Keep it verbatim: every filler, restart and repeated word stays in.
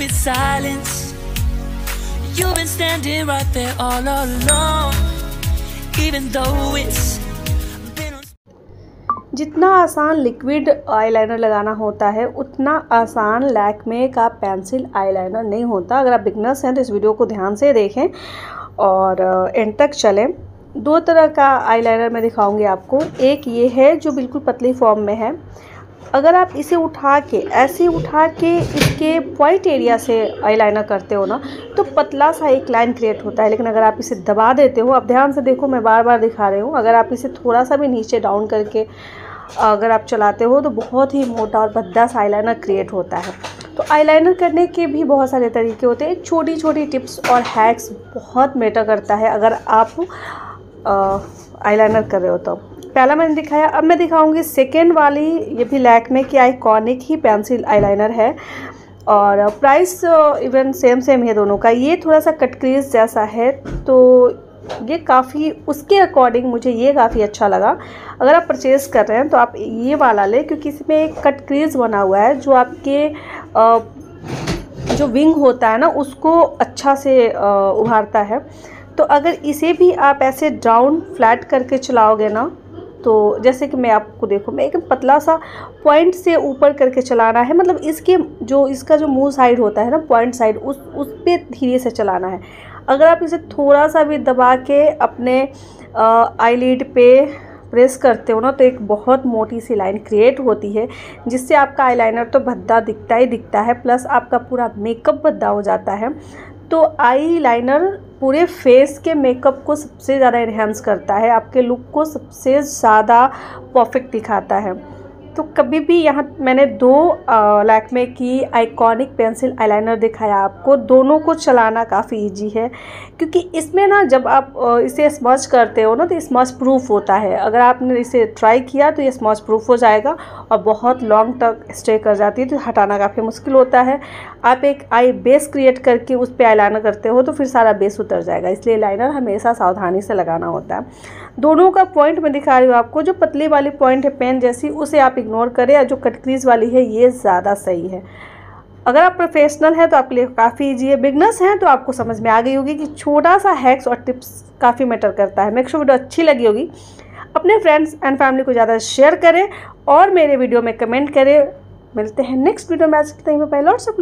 stupid silence. You've been standing right there all along, even though it's been on... जितना आसान liquid eyeliner लगाना होता है उतना आसान लैक्मे का पेंसिल आईलाइनर नहीं होता। अगर आप बिगनर्स हैं तो इस वीडियो को ध्यान से देखें और एंड तक चलें। दो तरह का आईलाइनर मैं दिखाऊंगी आपको। एक ये है जो बिल्कुल पतली फॉर्म में है। अगर आप इसे उठा के ऐसे उठा के इसके पॉइंट एरिया से आईलाइनर करते हो ना तो पतला सा एक लाइन क्रिएट होता है। लेकिन अगर आप इसे दबा देते हो, अब ध्यान से देखो, मैं बार बार दिखा रही हूँ, अगर आप इसे थोड़ा सा भी नीचे डाउन करके अगर आप चलाते हो तो बहुत ही मोटा और भद्दा सा आईलाइनर क्रिएट होता है। तो आईलाइनर करने के भी बहुत सारे तरीके होते हैं। एक छोटी छोटी टिप्स और हैक्स बहुत मैटर करता है अगर आप आईलाइनर कर रहे हो तो। पहला मैंने दिखाया, अब मैं दिखाऊंगी सेकेंड वाली। ये भी लैक्मे की आइकॉनिक ही पेंसिल आईलाइनर है और प्राइस इवन सेम सेम है दोनों का। ये थोड़ा सा कट क्रीज जैसा है तो ये काफ़ी उसके अकॉर्डिंग मुझे ये काफ़ी अच्छा लगा। अगर आप परचेज़ कर रहे हैं तो आप ये वाला लें क्योंकि इसमें एक कट क्रीज बना हुआ है जो आपके आ, जो विंग होता है ना उसको अच्छा से उभारता है। तो अगर इसे भी आप ऐसे डाउन फ्लैट करके चलाओगे ना तो जैसे कि मैं आपको देखो, मैं एक पतला सा पॉइंट से ऊपर करके चलाना है, मतलब इसके जो इसका जो मुंह साइड होता है ना पॉइंट साइड, उस उस पे धीरे से चलाना है। अगर आप इसे थोड़ा सा भी दबा के अपने आईलिड पे प्रेस करते हो ना तो एक बहुत मोटी सी लाइन क्रिएट होती है जिससे आपका आईलाइनर तो भद्दा दिखता ही दिखता है, प्लस आपका पूरा मेकअप भद्दा हो जाता है। तो आई लाइनर पूरे फेस के मेकअप को सबसे ज़्यादा इन्हेंस करता है, आपके लुक को सबसे ज़्यादा परफेक्ट दिखाता है। तो कभी भी यहाँ मैंने दो लैक्मे की आइकॉनिक पेंसिल आईलाइनर दिखाया आपको। दोनों को चलाना काफ़ी इजी है क्योंकि इसमें ना जब आप इसे स्मच करते हो ना तो स्मच प्रूफ होता है। अगर आपने इसे ट्राई किया तो ये स्मच प्रूफ हो जाएगा और बहुत लॉन्ग तक स्टे कर जाती है, तो हटाना काफ़ी मुश्किल होता है। आप एक आई बेस क्रिएट करके उस पर आईलाइनर करते हो तो फिर सारा बेस उतर जाएगा, इसलिए लाइनर हमेशा सावधानी से लगाना होता है। दोनों का पॉइंट मैं दिखा रही हूँ आपको। जो पतली वाली पॉइंट है पेन जैसी उसे आप इग्नोर करें और जो कट क्रीज वाली है ये ज़्यादा सही है। अगर आप प्रोफेशनल हैं तो आपके लिए काफ़ी ईजी है। बिगनर्स हैं तो आपको समझ में आ गई होगी कि छोटा सा हैक्स और टिप्स काफ़ी मैटर करता है। मेक श्योर वीडियो अच्छी लगी होगी, अपने फ्रेंड्स एंड फैमिली को ज़्यादा शेयर करें और मेरे वीडियो में कमेंट करें। मिलते हैं नेक्स्ट वीडियो में। आज के टाइम में पहले और सब